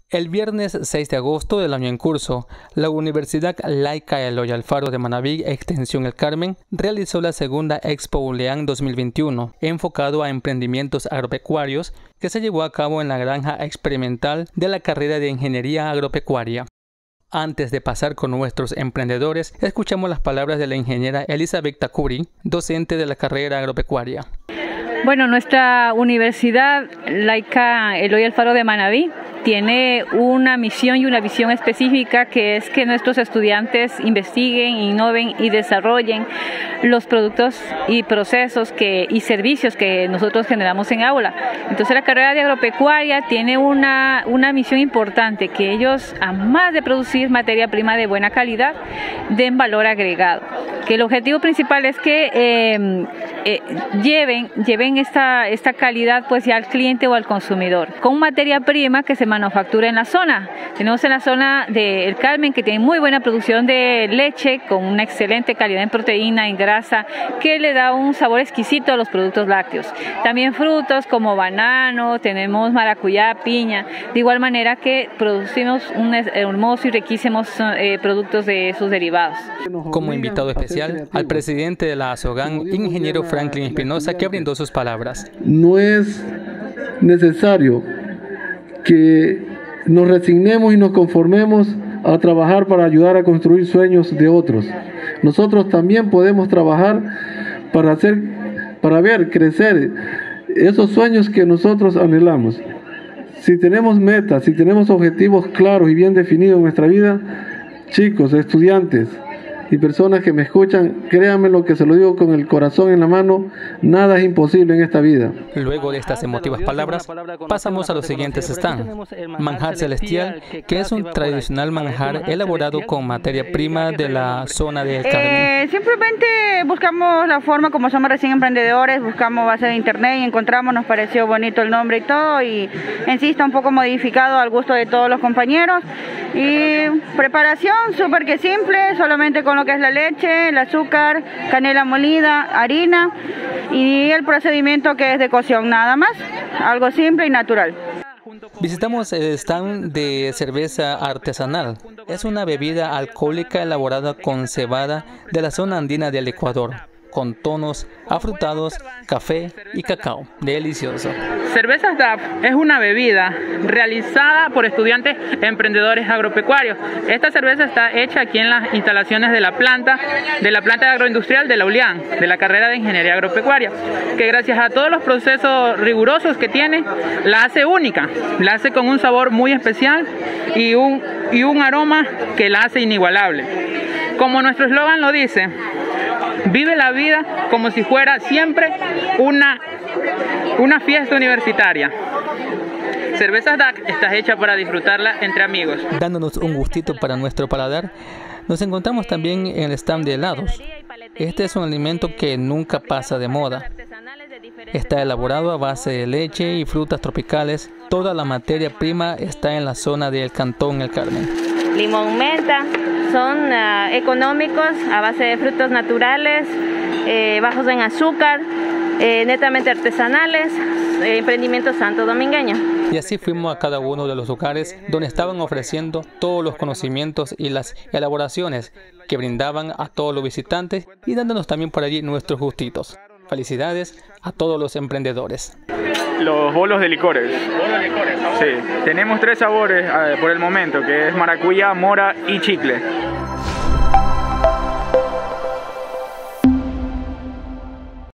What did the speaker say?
El viernes 6 de agosto del año en curso, la Universidad Laica Eloy Alfaro de Manabí, Extensión El Carmen, realizó la segunda Expo ULEAN 2021, enfocado a emprendimientos agropecuarios, que se llevó a cabo en la granja experimental de la carrera de Ingeniería Agropecuaria. Antes de pasar con nuestros emprendedores, escuchamos las palabras de la ingeniera Elizabeth Tacuri, docente de la carrera agropecuaria. Bueno, nuestra Universidad Laica Eloy Alfaro de Manabí tiene una misión y una visión específica, que es que nuestros estudiantes investiguen, innoven y desarrollen los productos y procesos y servicios que nosotros generamos en aula. Entonces la carrera de agropecuaria tiene una misión importante, que ellos, además de producir materia prima de buena calidad, den valor agregado. Que el objetivo principal es que lleven esta calidad pues ya al cliente o al consumidor, con materia prima que se manufactura en la zona. Tenemos en la zona de El Carmen, que tiene muy buena producción de leche, con una excelente calidad en proteína, en grasa, que le da un sabor exquisito a los productos lácteos. También frutos como banano, tenemos maracuyá, piña, de igual manera que producimos un hermoso y riquísimos productos de sus derivados. Como invitado especial, al presidente de la ASOGAN, ingeniero Franklin Espinosa, que brindó sus palabras. No es necesario que nos resignemos y nos conformemos a trabajar para ayudar a construir sueños de otros. Nosotros también podemos trabajar para ver crecer esos sueños que nosotros anhelamos. Si tenemos metas, si tenemos objetivos claros y bien definidos en nuestra vida, chicos, estudiantes y personas que me escuchan, créanme lo que se lo digo con el corazón en la mano, nada es imposible en esta vida. Luego de estas emotivas palabras, pasamos a los siguientes stands. Manjar Celestial, que es un tradicional manjar elaborado con materia prima de la zona de El Carmen. Simplemente buscamos la forma, como somos recién emprendedores, buscamos base de internet y encontramos, nos pareció bonito el nombre y todo, y en sí está un poco modificado al gusto de todos los compañeros. Y preparación súper que simple, solamente con lo que es la leche, el azúcar, canela molida, harina y el procedimiento que es de cocción, nada más, algo simple y natural. Visitamos el stand de cerveza artesanal. Es una bebida alcohólica elaborada con cebada de la zona andina del Ecuador, con tonos afrutados, café y cacao. Delicioso. Cervezas DAF es una bebida realizada por estudiantes emprendedores agropecuarios. Esta cerveza está hecha aquí en las instalaciones de la planta agroindustrial de la ULEAN, de la carrera de Ingeniería Agropecuaria, que gracias a todos los procesos rigurosos que tiene, la hace única, la hace con un sabor muy especial y un aroma que la hace inigualable. Como nuestro eslogan lo dice, vive la vida como si fuera siempre una fiesta universitaria. Cervezas DAC está hecha para disfrutarla entre amigos. Dándonos un gustito para nuestro paladar, nos encontramos también en el stand de helados. Este es un alimento que nunca pasa de moda. Está elaborado a base de leche y frutas tropicales. Toda la materia prima está en la zona del Cantón El Carmen. Limón, menta, son económicos, a base de frutos naturales, bajos en azúcar, netamente artesanales, emprendimiento santo-domingueño. Y así fuimos a cada uno de los lugares donde estaban ofreciendo todos los conocimientos y las elaboraciones que brindaban a todos los visitantes y dándonos también por allí nuestros gustitos. Felicidades a todos los emprendedores. Los bolos de licores. Sí, tenemos 3 sabores por el momento, que es maracuyá, mora y chicle.